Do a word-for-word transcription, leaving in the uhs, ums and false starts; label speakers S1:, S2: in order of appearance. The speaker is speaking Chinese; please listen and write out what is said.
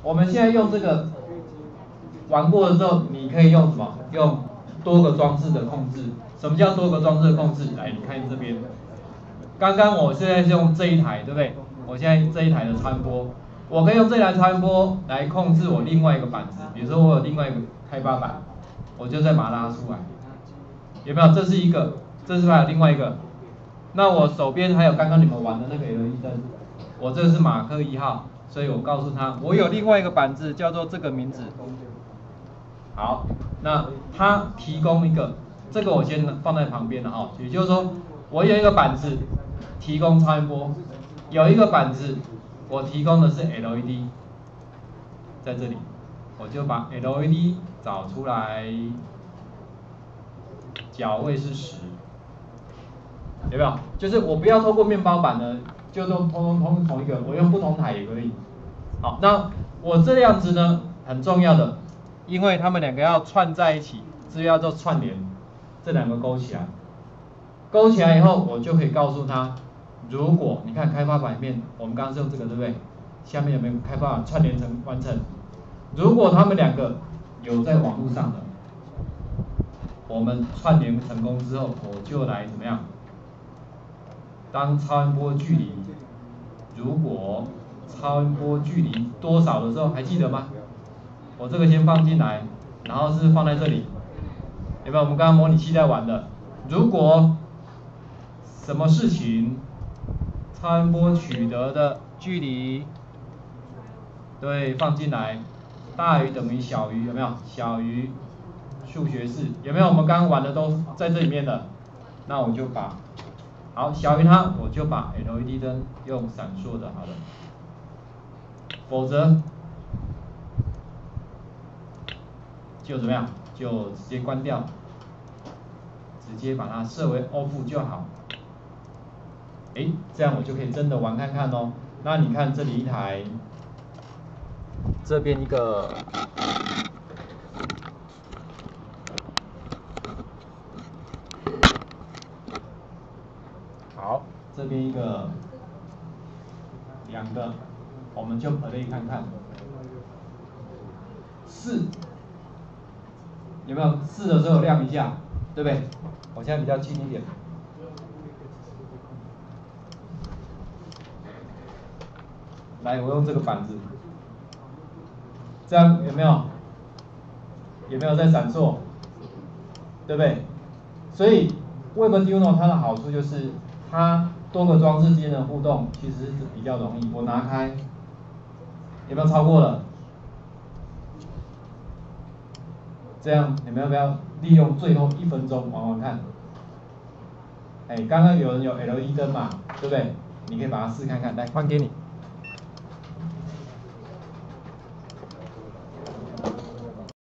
S1: 我们现在用这个玩过了之后，你可以用什么？用多个装置的控制。什么叫多个装置的控制？来，你看这边，刚刚我现在是用这一台，对不对？我现在这一台的超音波，我可以用这台超音波来控制我另外一个板子，比如说我有另外一个开发板，我就再把它拉出来，有没有？这是一个，这是还有另外一个。那我手边还有刚刚你们玩的那个 L E D 灯，我这是马克一号，所以我告诉他，我有另外一个板子叫做这个名字。好，那它提供一个，这个我先放在旁边了哈，也就是说，我有一个板子提供超音波，有一个板子我提供的是 L E D， 在这里，我就把 L E D 找出来，角位是十。有没有？就是我不要透过面包板呢，就都通通通同一个，我用不同台也可以。好，那我这样子呢很重要的，因为他们两个要串在一起，是要做串联，这两个勾起来，勾起来以后，我就可以告诉他，如果你看开发板里面，我们刚刚是用这个对不对？下面有没有开发板串联成完成？如果他们两个有在网络上的，我们串联成功之后，我就来怎么样？当超音波距离，如果超音波距离多少的时候，还记得吗？我这个先放进来，然后是放在这里，有没有？我们刚刚模拟器在玩的，如果什么事情超音波取得的距离，对，放进来，大于等于小于，有没有？小于数学式，有没有？我们刚刚玩的都在这里面的，那我就把。好，小于它，我就把 L E D 灯用闪烁的，好了，否则就怎么样？就直接关掉，直接把它设为 off 就好。哎，这样我就可以真的玩看看哦。那你看这里一台，这边一个。好，这边一个，两个，我们就 play 看看。四，有没有？四的时候亮一下，对不对？我现在比较近一点。来，我用这个板子，这样有没有？有没有在闪烁？对不对？所以 Webduino 它的好处就是，它多个装置之间的互动其实是比较容易。我拿开，有没有超过了？这样你们要不要利用最后一分钟玩玩看？哎，刚刚有人有 L E D 灯嘛，对不对？你可以把它试看看，来换给你。